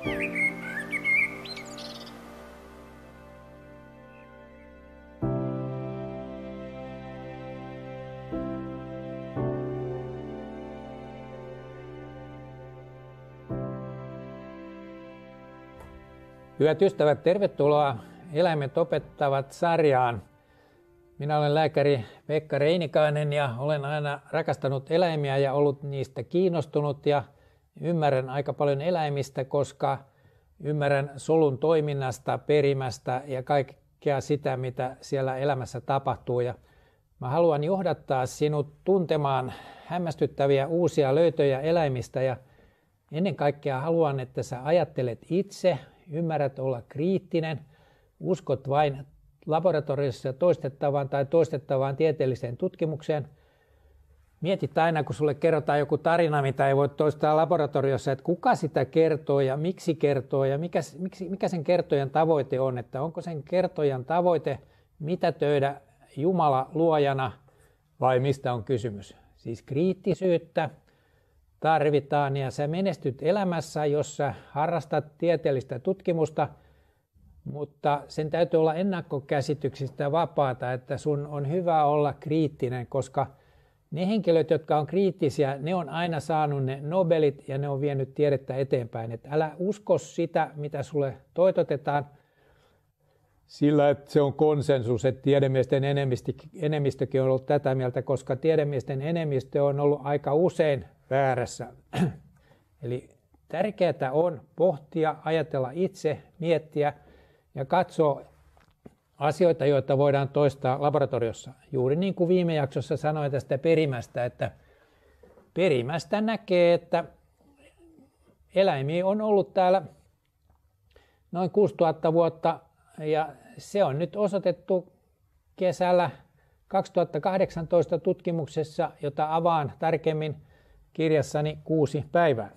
Hyvät ystävät, tervetuloa Eläimet opettavat -sarjaan. Minä olen lääkäri Pekka Reinikainen ja olen aina rakastanut eläimiä ja ollut niistä kiinnostunut ja ymmärrän aika paljon eläimistä, koska ymmärrän solun toiminnasta, perimästä ja kaikkea sitä, mitä siellä elämässä tapahtuu. Ja mä haluan johdattaa sinut tuntemaan hämmästyttäviä uusia löytöjä eläimistä ja ennen kaikkea haluan, että sä ajattelet itse, ymmärrät olla kriittinen, uskot vain laboratoriossa toistettavaan tieteelliseen tutkimukseen. Mietit aina, kun sulle kerrotaan joku tarina, mitä ei voi toistaa laboratoriossa, että kuka sitä kertoo ja miksi kertoo ja mikä sen kertojan tavoite on, että onko sen kertojan tavoite mitätöidä Jumala luojana vai mistä on kysymys. Siis kriittisyyttä tarvitaan ja sä menestyt elämässä, jos sä harrastat tieteellistä tutkimusta, mutta sen täytyy olla ennakkokäsityksistä vapaata, että sun on hyvä olla kriittinen, koska ne henkilöt, jotka on kriittisiä, ne on aina saanut ne Nobelit ja ne on vienyt tiedettä eteenpäin. Et älä usko sitä, mitä sulle toitotetaan, sillä että se on konsensus, että tiedemiesten enemmistökin on ollut tätä mieltä, koska tiedemiesten enemmistö on ollut aika usein väärässä. Eli tärkeää on pohtia, ajatella itse, miettiä ja katsoa asioita, joita voidaan toistaa laboratoriossa. Juuri niin kuin viime jaksossa sanoin tästä perimästä, että perimästä näkee, että eläimiä on ollut täällä noin 6000 vuotta ja se on nyt osoitettu kesällä 2018 tutkimuksessa, jota avaan tarkemmin kirjassani 6 päivää.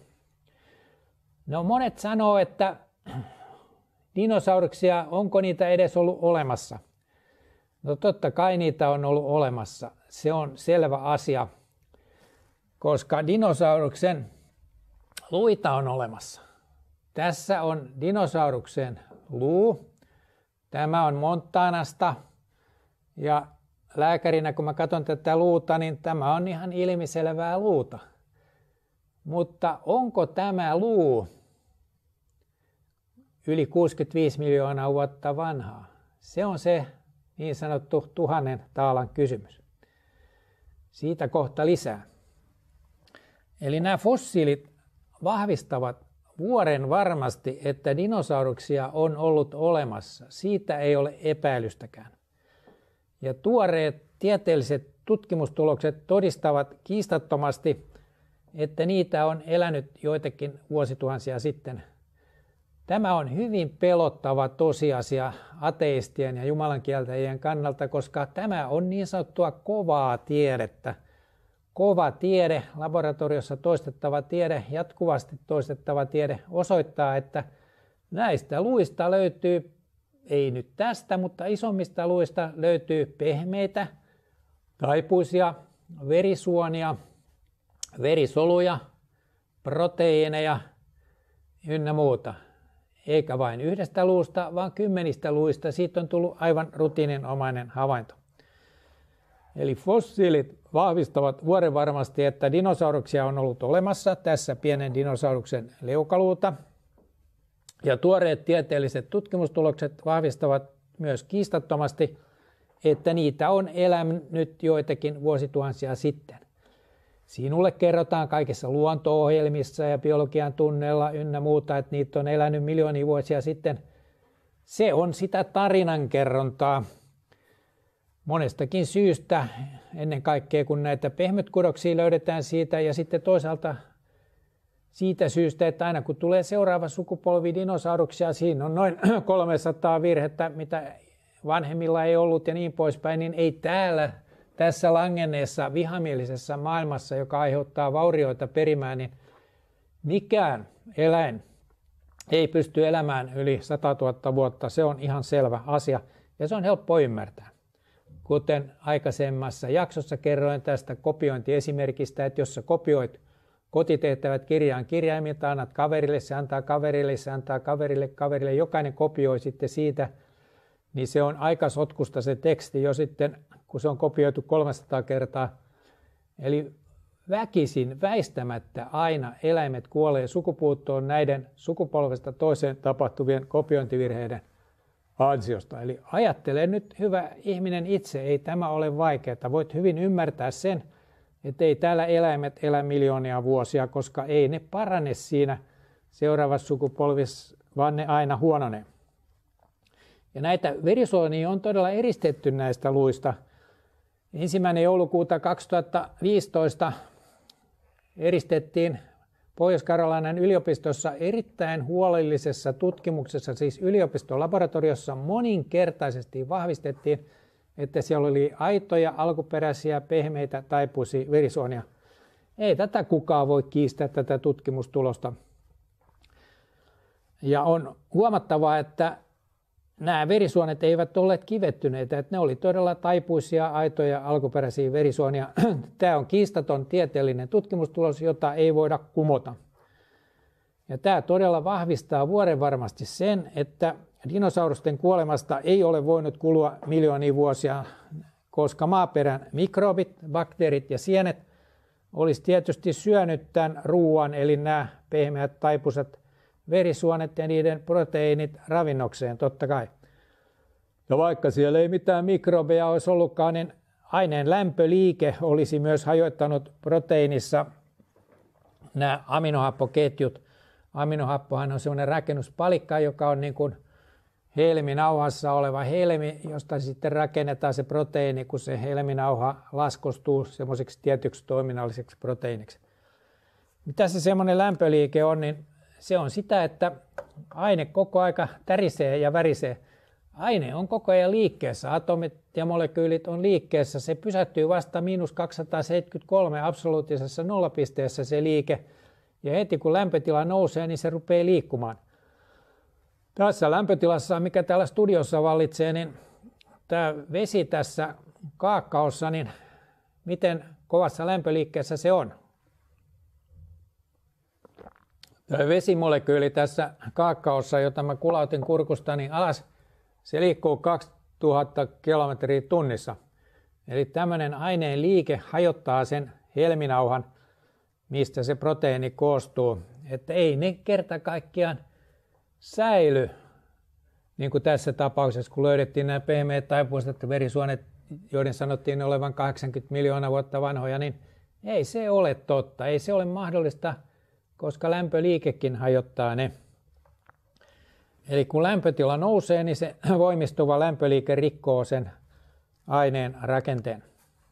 No monet sanoo, että dinosauruksia, onko niitä edes ollut olemassa? No totta kai niitä on ollut olemassa. Se on selvä asia, koska dinosauruksen luita on olemassa. Tässä on dinosauruksen luu. Tämä on Montanasta ja lääkärinä kun mä katson tätä luuta, niin tämä on ihan ilmiselvää luuta. Mutta onko tämä luu yli 65 miljoonaa vuotta vanhaa? Se on se niin sanottu 1000 taalan kysymys. Siitä kohta lisää. Eli nämä fossiilit vahvistavat vuoren varmasti, että dinosauruksia on ollut olemassa. Siitä ei ole epäilystäkään. Ja tuoreet tieteelliset tutkimustulokset todistavat kiistattomasti, että niitä on elänyt joitakin vuosituhansia sitten. Tämä on hyvin pelottava tosiasia ateistien ja jumalankieltäjien kannalta, koska tämä on niin sanottua kovaa tiedettä. Kova tiede, laboratoriossa toistettava tiede, jatkuvasti toistettava tiede osoittaa, että näistä luista löytyy, ei nyt tästä, mutta isommista luista löytyy pehmeitä, taipuisia, verisuonia, verisoluja, proteiineja ynnä muuta. Eikä vain yhdestä luusta, vaan 10 luista. Siitä on tullut aivan rutiininomainen havainto. Eli fossiilit vahvistavat vuorenvarmasti, että dinosauruksia on ollut olemassa. Tässä pienen dinosauruksen leukaluuta. Ja tuoreet tieteelliset tutkimustulokset vahvistavat myös kiistattomasti, että niitä on elänyt joitakin vuosituhansia sitten. Sinulle kerrotaan kaikissa luonto-ohjelmissa ja biologian tunneilla ynnä muuta, että niitä on elänyt miljoonia vuosia sitten. Se on sitä tarinankerrontaa monestakin syystä, ennen kaikkea kun näitä pehmytkudoksia löydetään siitä ja sitten toisaalta siitä syystä, että aina kun tulee seuraava sukupolvi dinosauruksia, siinä on noin 300 virhettä, mitä vanhemmilla ei ollut ja niin poispäin, niin ei tässä langenneessa vihamielisessä maailmassa, joka aiheuttaa vaurioita perimään, niin mikään eläin ei pysty elämään yli 100 000 vuotta. Se on ihan selvä asia ja se on helppo ymmärtää. Kuten aikaisemmassa jaksossa kerroin tästä kopiointiesimerkistä, että jos sä kopioit kotitehtävät kirjaan kirjaimilta, annat kaverille, se antaa kaverille, se antaa kaverille, jokainen kopioi sitten siitä, niin se on aika sotkusta se teksti jo sitten, kun se on kopioitu 300 kertaa. Eli väkisin, väistämättä aina eläimet kuolee sukupuuttoon näiden sukupolvesta toiseen tapahtuvien kopiointivirheiden ansiosta. Eli ajattele nyt, hyvä ihminen itse, ei tämä ole vaikeaa. Voit hyvin ymmärtää sen, että ei täällä eläimet elä miljoonia vuosia, koska ei ne parane siinä seuraavassa sukupolvissa, vaan ne aina huononee. Ja näitä verisuonia on todella eristetty näistä luista. 1. joulukuuta 2015 eristettiin Pohjois-Karolainen yliopistossa erittäin huolellisessa tutkimuksessa, siis yliopistolaboratoriossa moninkertaisesti vahvistettiin, että siellä oli aitoja, alkuperäisiä, pehmeitä, taipuisia verisuonia. Ei tätä kukaan voi kiistää, tätä tutkimustulosta. Ja on huomattavaa, että nämä verisuonet eivät olleet kivettyneitä, että ne oli todella taipuisia, aitoja, alkuperäisiä verisuonia. Tämä on kiistaton tieteellinen tutkimustulos, jota ei voida kumota. Ja tämä todella vahvistaa vuorenvarmasti sen, että dinosaurusten kuolemasta ei ole voinut kulua miljoonia vuosia, koska maaperän mikrobit, bakteerit ja sienet olisi tietysti syönyt tämän ruuan, eli nämä pehmeät taipuisat verisuonet ja niiden proteiinit ravinnokseen totta kai. Ja vaikka siellä ei mitään mikrobeja olisi ollutkaan, niin aineen lämpöliike olisi myös hajottanut proteiinissa nämä aminohappoketjut. Aminohappohan on sellainen rakennuspalikka, joka on niin kuin helminauhassa oleva helmi, josta sitten rakennetaan se proteiini, kun se helminauha laskostuu semmoiseksi tietyksi toiminnalliseksi proteiiniksi. Mitä se semmoinen lämpöliike on, niin se on sitä, että aine koko aika tärisee ja värisee. Aine on koko ajan liikkeessä, atomit ja molekyylit on liikkeessä. Se pysähtyy vasta -273 absoluuttisessa nollapisteessä se liike. Ja heti kun lämpötila nousee, niin se rupeaa liikkumaan. Tässä lämpötilassa, mikä täällä studiossa vallitsee, niin tämä vesi tässä kaakkaossa, niin miten kovassa lämpöliikkeessä se on? Tämä vesimolekyyli tässä kaakkaossa, jota mä kulautin kurkustani alas, se liikkuu 2000 kilometriä tunnissa. Eli tämmöinen aineen liike hajottaa sen helminauhan, mistä se proteiini koostuu. Että ei ne kerta kaikkiaan säily, niin kuin tässä tapauksessa, kun löydettiin nämä pehmeät taipuiset verisuonet, joiden sanottiin olevan 80 miljoonaa vuotta vanhoja, niin ei se ole totta. Ei se ole mahdollista, koska lämpöliikekin hajottaa ne. Eli kun lämpötila nousee, niin se voimistuva lämpöliike rikkoo sen aineen rakenteen.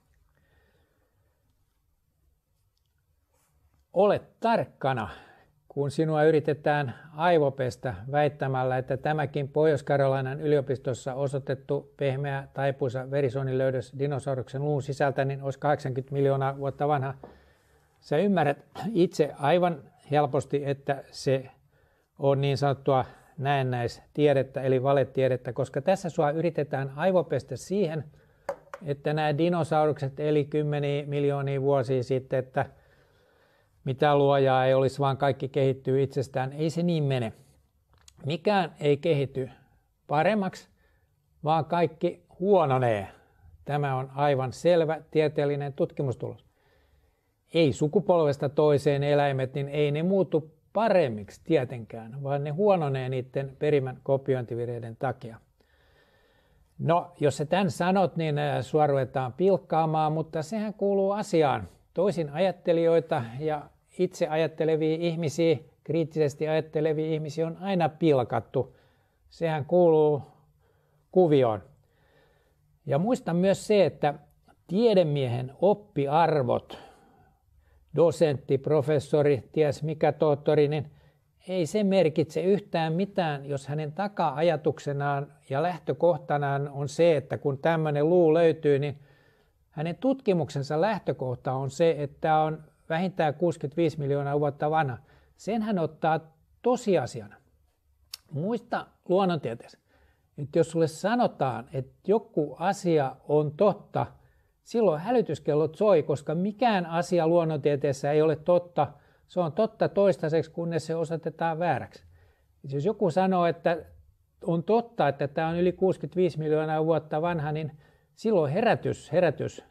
Ole tarkkana, kun sinua yritetään aivopestä väittämällä, että tämäkin Pohjois-Karolainen yliopistossa osoitettu pehmeä taipuisa verisuonin löydös dinosauruksen luun sisältä niin olisi 80 miljoonaa vuotta vanha. Sä ymmärrät itse aivan helposti, että se on niin sanottua näennäistiedettä eli valetiedettä, koska tässä sua yritetään aivopestä siihen, että nämä dinosaurukset eli kymmeniä miljoonia vuosia sitten, että mitä luojaa ei olisi, vaan kaikki kehittyy itsestään. Ei se niin mene. Mikään ei kehity paremmaksi, vaan kaikki huononee. Tämä on aivan selvä tieteellinen tutkimustulos. Ei sukupolvesta toiseen eläimet, niin ei ne muutu paremmiksi tietenkään, vaan ne huononee niiden perimän kopiointivirheiden takia. No, jos sä tämän sanot, niin sua ruvetaan pilkkaamaan, mutta sehän kuuluu asiaan. Toisin ajattelijoita ja itse ajattelevia ihmisiä, kriittisesti ajattelevia ihmisiä on aina pilkattu. Sehän kuuluu kuvioon. Ja muista myös se, että tiedemiehen oppiarvot, dosentti, professori, ties mikä tohtori, niin ei se merkitse yhtään mitään, jos hänen taka-ajatuksenaan ja lähtökohtanaan on se, että kun tämmöinen luu löytyy, niin hänen tutkimuksensa lähtökohta on se, että tämä on vähintään 65 miljoonaa vuotta vanha. Sen hän ottaa tosiasiana. Muista luonnontieteessä, että jos sulle sanotaan, että joku asia on totta, silloin hälytyskellot soi, koska mikään asia luonnontieteessä ei ole totta, Se on totta toistaiseksi, kunnes se osoitetaan vääräksi. Jos joku sanoo, että on totta, että tämä on yli 65 miljoonaa vuotta vanha, niin silloin herätys.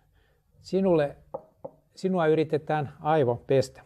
Sinua yritetään aivopestä.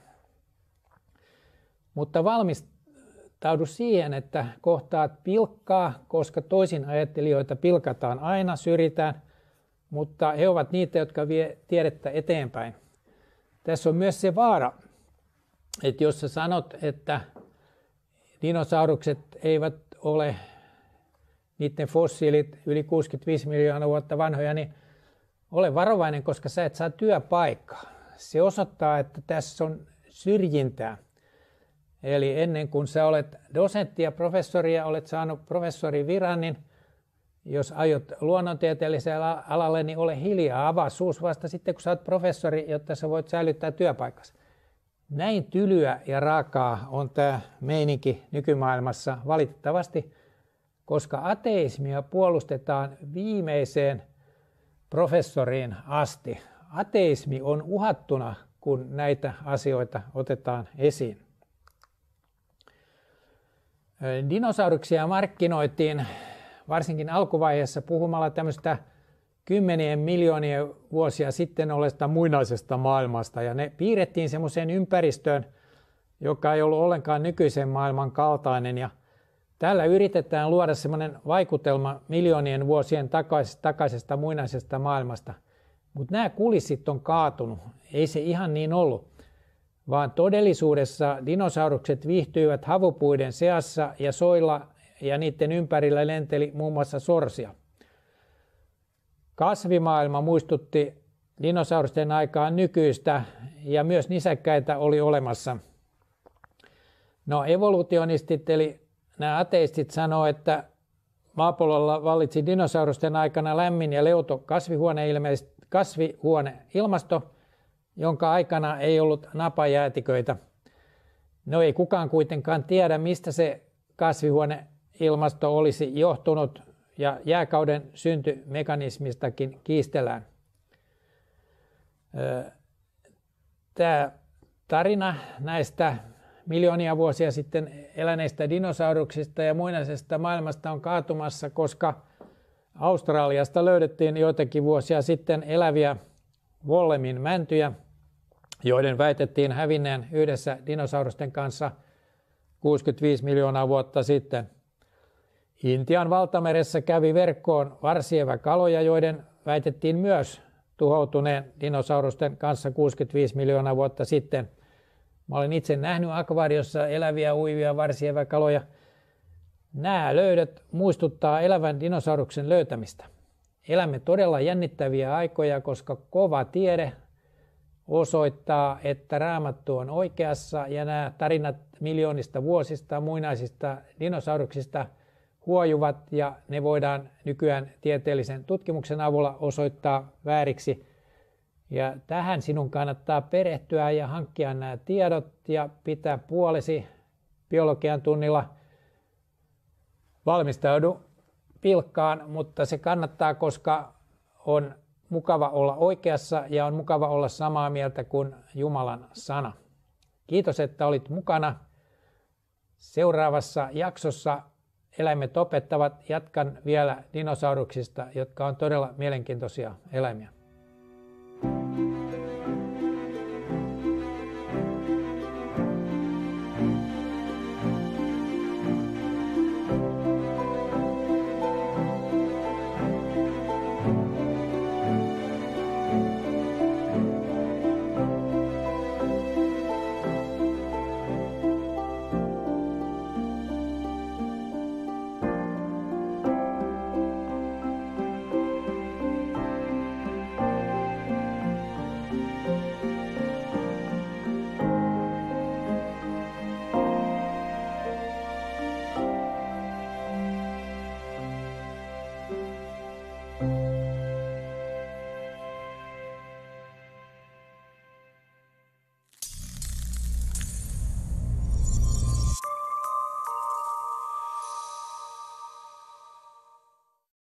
Mutta valmistaudu siihen, että kohtaat pilkkaa, koska toisin ajattelijoita pilkataan aina, syrjitään, mutta he ovat niitä, jotka vie tiedettä eteenpäin. Tässä on myös se vaara, että jos sä sanot, että dinosaurukset eivät ole niiden fossiilit yli 65 miljoonaa vuotta vanhoja, niin ole varovainen, koska sä et saa työpaikkaa. Se osoittaa, että tässä on syrjintää. Eli ennen kuin sä olet dosentti ja professori ja olet saanut professorin viran, niin jos aiot luonnontieteelliselle alalle, niin ole hiljaa, avaa suus vasta sitten, kun sä oot professori, jotta sä voit säilyttää työpaikassa. Näin tylyä ja raakaa on tämä meininki nykymaailmassa valitettavasti, koska ateismia puolustetaan viimeiseen professoriin asti. Ateismi on uhattuna, kun näitä asioita otetaan esiin. Dinosauruksia markkinoitiin varsinkin alkuvaiheessa puhumalla tämmöistä kymmenien miljoonien vuosia sitten olleesta muinaisesta maailmasta. Ja ne piirrettiin semmoiseen ympäristöön, joka ei ollut ollenkaan nykyisen maailman kaltainen. Ja tällä yritetään luoda semmoinen vaikutelma miljoonien vuosien takaisesta muinaisesta maailmasta. Mutta nämä kulissit on kaatunut. Ei se ihan niin ollut, vaan todellisuudessa dinosaurukset viihtyivät havupuiden seassa ja soilla ja niiden ympärillä lenteli muun muassa sorsia. Kasvimaailma muistutti dinosaurusten aikaan nykyistä ja myös nisäkkäitä oli olemassa. No evolutionistit eli nämä ateistit sanoo, että maapallolla vallitsi dinosaurusten aikana lämmin ja leuto kasvihuoneilmasto, jonka aikana ei ollut napajäätiköitä. No ei kukaan kuitenkaan tiedä, mistä se kasvihuoneilmasto olisi johtunut, ja jääkauden syntymekanismistakin kiistellään. Tämä tarina näistä miljoonia vuosia sitten eläneistä dinosauruksista ja muinaisesta maailmasta on kaatumassa, koska Australiasta löydettiin joitakin vuosia sitten eläviä Wollemin mäntyjä, joiden väitettiin hävinneen yhdessä dinosaurusten kanssa 65 miljoonaa vuotta sitten. Intian valtameressä kävi verkkoon varsieväkaloja, joiden väitettiin myös tuhoutuneen dinosaurusten kanssa 65 miljoonaa vuotta sitten. Mä olen itse nähnyt akvaariossa eläviä uivia varsieväkaloja. Nämä löydöt muistuttaa elävän dinosauruksen löytämistä. Elämme todella jännittäviä aikoja, koska kova tiede osoittaa, että Raamattu on oikeassa ja nämä tarinat miljoonista vuosista muinaisista dinosauruksista huojuvat ja ne voidaan nykyään tieteellisen tutkimuksen avulla osoittaa vääriksi. Ja tähän sinun kannattaa perehtyä ja hankkia nämä tiedot ja pitää puolesi biologian tunnilla. Valmistaudu pilkkaan, mutta se kannattaa, koska on mukava olla oikeassa ja on mukava olla samaa mieltä kuin Jumalan sana. Kiitos, että olit mukana. Seuraavassa jaksossa Eläimet opettavat jatkan vielä dinosauruksista, jotka on todella mielenkiintoisia eläimiä.